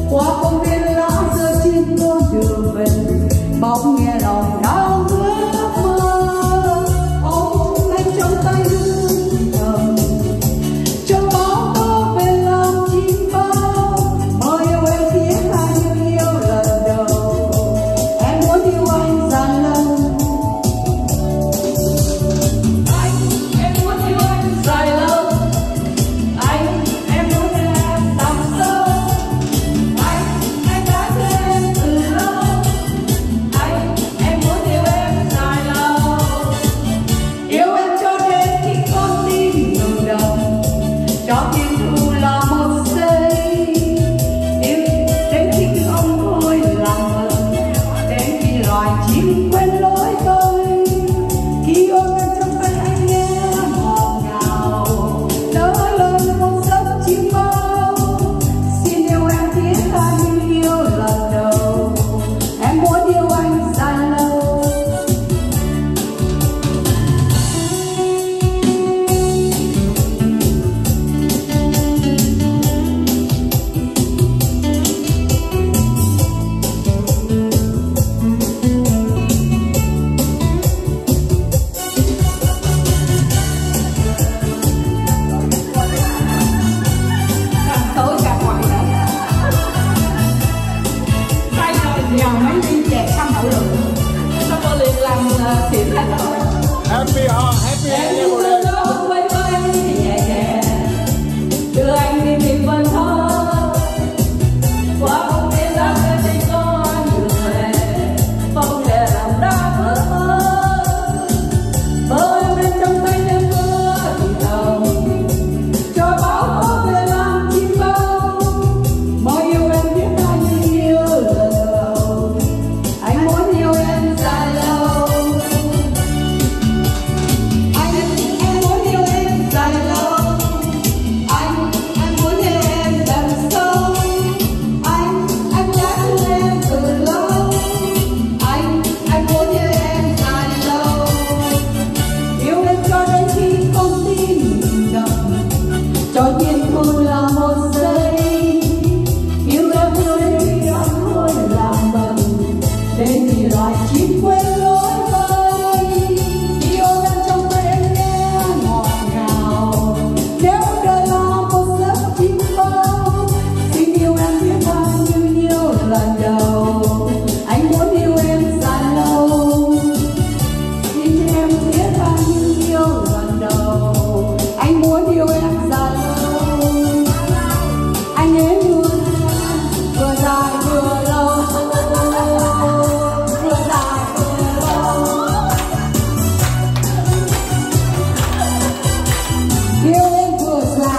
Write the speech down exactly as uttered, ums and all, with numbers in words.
qua công viên lá rơi trên con đường về, bỗng nghe lòng đau ước mơ, ôm anh trong tay hương thầm, cho bóng tố về lòng chim bao, mơ yêu em thiết tha như yêu lần đầu, em muốn yêu anh dài lâu. Anh, em muốn yêu anh dài lâu. Anh, em muốn em đắm sâu. Anh, anh đã thương em từ lâu. Anh, em muốn yêu em dài lâu. Yêu em cho đến khi con tim ngừng đập, cho tim thu là một giây. Yêu đến khi ông thôi làm ngờ, đến khi loài chim quên lối tôi. Khi ôm em trong tay anh nghe ngọt ngào, nỡ lời một giấc chim bao. Xin yêu em thiết tha như yêu lần đầu, em muốn yêu anh dài lâu. Càng tối càng ngoại lệ. Sai rồi nhờ mấy ly chè xăm hậu lượng, xong rồi liền làm uh, xỉn hết rồi. Happy heart, happy